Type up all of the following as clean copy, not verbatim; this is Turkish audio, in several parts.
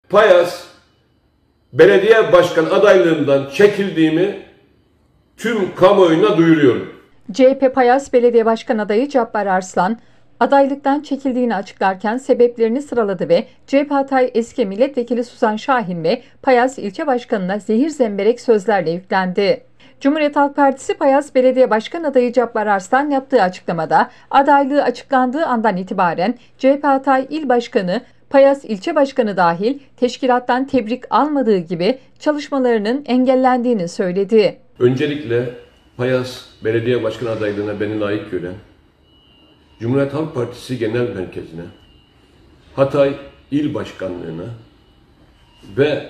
Payas belediye başkan adaylığından çekildiğimi tüm kamuoyuna duyuruyorum. CHP Payas Belediye Başkan adayı Cabbar Arslan, adaylıktan çekildiğini açıklarken sebeplerini sıraladı ve CHP Hatay eski milletvekili Suzan Şahin ve Payas ilçe başkanına zehir zemberek sözlerle yüklendi. Cumhuriyet Halk Partisi Payas Belediye Başkan adayı Cabbar Arslan yaptığı açıklamada adaylığı açıklandığı andan itibaren CHP Hatay İl Başkanı, Payas ilçe başkanı dahil teşkilattan tebrik almadığı gibi çalışmalarının engellendiğini söyledi. Öncelikle Payas Belediye Başkan adaylığına beni layık gören Cumhuriyet Halk Partisi Genel Merkezi'ne, Hatay İl Başkanlığı'na ve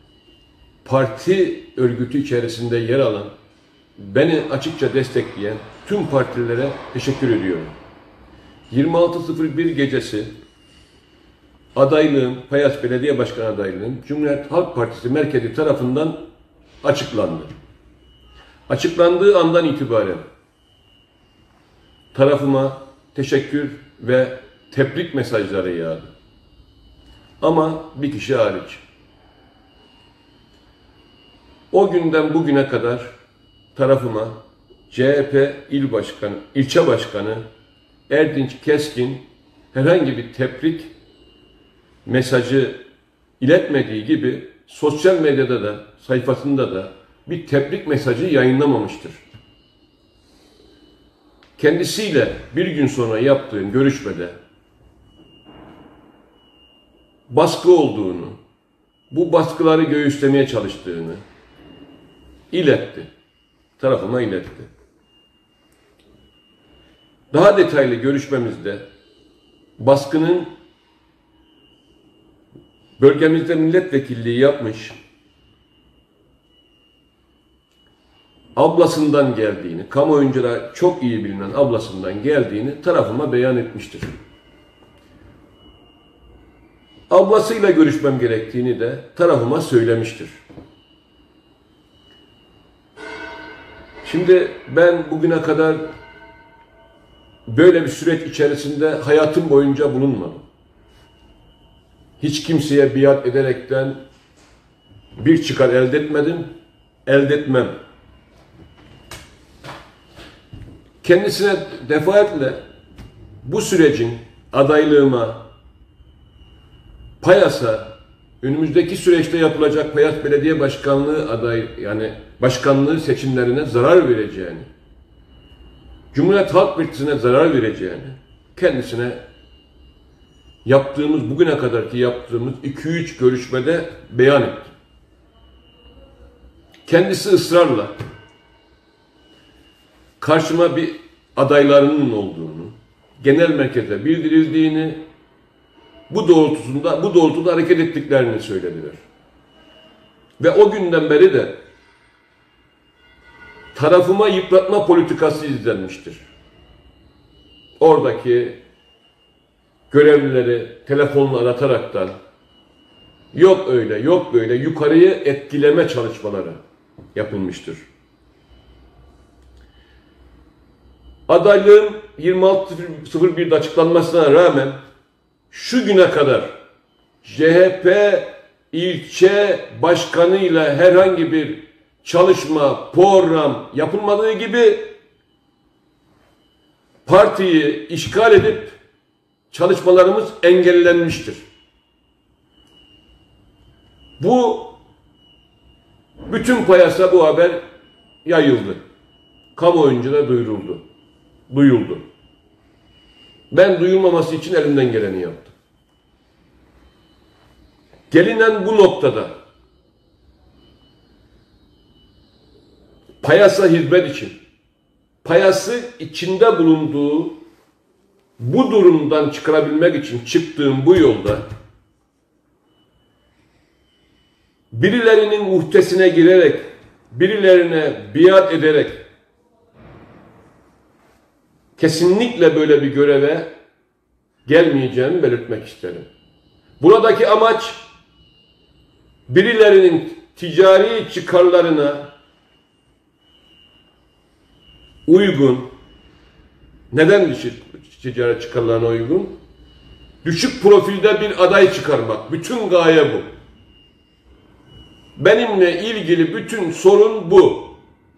parti örgütü içerisinde yer alan, beni açıkça destekleyen tüm partilere teşekkür ediyorum. 26.01 gecesi adaylığım, Payas Belediye Başkanı adaylığım Cumhuriyet Halk Partisi Merkezi tarafından açıklandı. Açıklandığı andan itibaren tarafıma teşekkür ve tebrik mesajları yağdı. Ama bir kişi hariç. O günden bugüne kadar tarafıma CHP İl Başkanı, ilçe başkanı Erdinç Keskin herhangi bir tebrik mesajı iletmediği gibi sosyal medyada da sayfasında da bir tebrik mesajı yayınlamamıştır. Kendisiyle bir gün sonra yaptığım görüşmede baskı olduğunu, bu baskıları göğüslemeye çalıştığını iletti. Tarafıma iletti. Daha detaylı görüşmemizde baskının bölgemizde milletvekilliği yapmış ablasından geldiğini, kamuoyunca çok iyi bilinen ablasından geldiğini tarafıma beyan etmiştir. Ablasıyla görüşmem gerektiğini de tarafıma söylemiştir. Şimdi ben bugüne kadar böyle bir süreç içerisinde hayatım boyunca bulunmadım. Hiç kimseye biat ederekten bir çıkar elde etmedim, elde etmem. Kendisine defaatle bu sürecin adaylığıma, Payas'a, önümüzdeki süreçte yapılacak Payas Belediye Başkanlığı başkanlığı seçimlerine zarar vereceğini, Cumhuriyet Halk Partisi'ne zarar vereceğini kendisine bugüne kadarki yaptığımız 2-3 görüşmede beyan etti. Kendisi ısrarla karşıma bir adaylarının olduğunu, genel merkeze bildirildiğini, bu doğrultuda hareket ettiklerini söylediler. Ve o günden beri de tarafıma yıpratma politikası izlenmiştir. Oradaki görevlileri telefonla arataraktan yok öyle, yok böyle yukarıyı etkileme çalışmaları yapılmıştır. Adaylığım 26.01'de açıklanmasına rağmen şu güne kadar CHP ilçe başkanıyla herhangi bir çalışma, program yapılmadığı gibi partiyi işgal edip çalışmalarımız engellenmiştir. Bütün Payas'a bu haber yayıldı. Kamuoyunca da duyuldu. Ben duyulmaması için elimden geleni yaptım. Gelinen bu noktada Payas'a hizmet için, Payas'ı içinde bulunduğu bu durumdan çıkarabilmek için çıktığım bu yolda birilerinin muhtesine girerek, birilerine biat ederek kesinlikle böyle bir göreve gelmeyeceğimi belirtmek isterim. Buradaki amaç birilerinin ticari çıkarlarına uygun, neden ticari çıkarlarına uygun? Düşük profilde bir aday çıkarmak. Bütün gaye bu. benimle ilgili bütün sorun bu.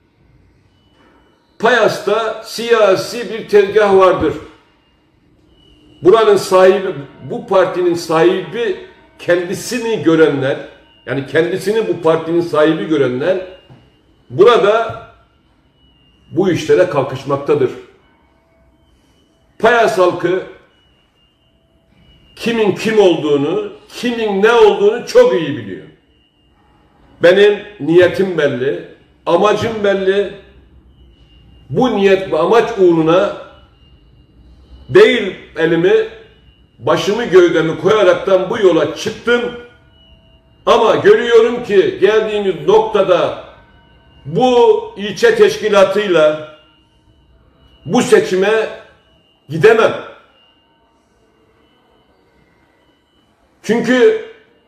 Payas'ta siyasi bir tezgah vardır. Buranın sahibi, bu partinin sahibi kendisini görenler, yani kendisini bu partinin sahibi görenler burada bu işlere kalkışmaktadır. Payas halkı kimin kim olduğunu, kimin ne olduğunu çok iyi biliyor. Benim niyetim belli, amacım belli. Bu niyet ve amaç uğruna değil elimi, başımı gövdemi koyaraktan bu yola çıktım. Ama görüyorum ki geldiğimiz noktada bu ilçe teşkilatıyla bu seçime gidemem. Çünkü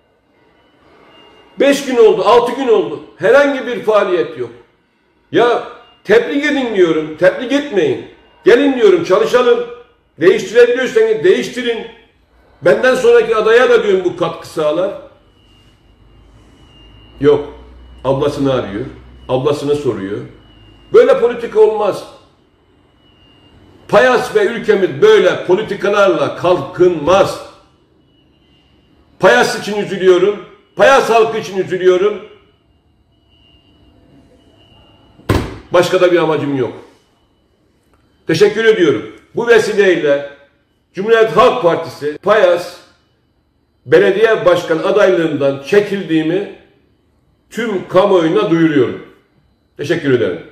5 gün oldu, 6 gün oldu. Herhangi bir faaliyet yok. Ya tebrik edin diyorum, tebrik etmeyin. Gelin diyorum, çalışalım. Değiştirebiliyorsanız değiştirin. Benden sonraki adaya da diyorum bu katkı sağlar. Yok. Ablasını arıyor. Ablasını soruyor. Böyle politika olmaz. Payas ve ülkemiz böyle politikalarla kalkınmaz. Payas için üzülüyorum. Payas halkı için üzülüyorum. Başka da bir amacım yok. Teşekkür ediyorum. Bu vesileyle Cumhuriyet Halk Partisi Payas Belediye Başkanı adaylığından çekildiğimi tüm kamuoyuna duyuruyorum. Teşekkür ederim.